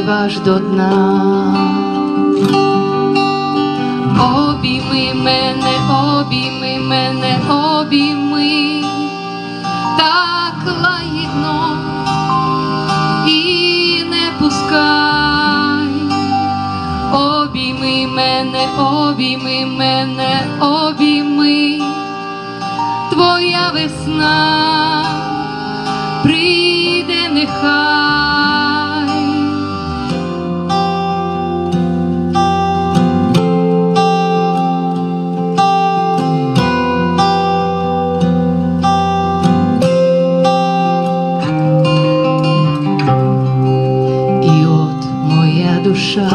вплив аж до дна. Обійми мене, обійми мене, обійми, так лагідно і не пускай. Обійми мене, обійми мене, обійми, твоя весна прийде нехай. І от моя душа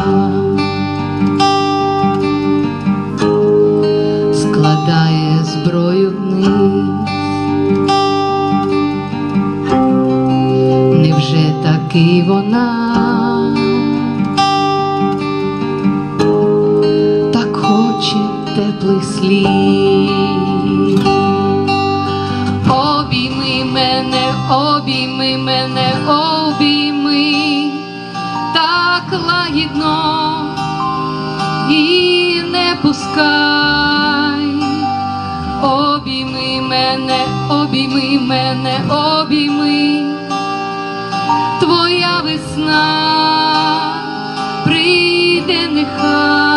складає зброю вниз. Невже таки вона так хоче теплих слів? Обійми мене, обійми мене, обійми, так лагідно і не пускай. Обійми мене, обійми мене, обійми, твоя весна прийде нехай.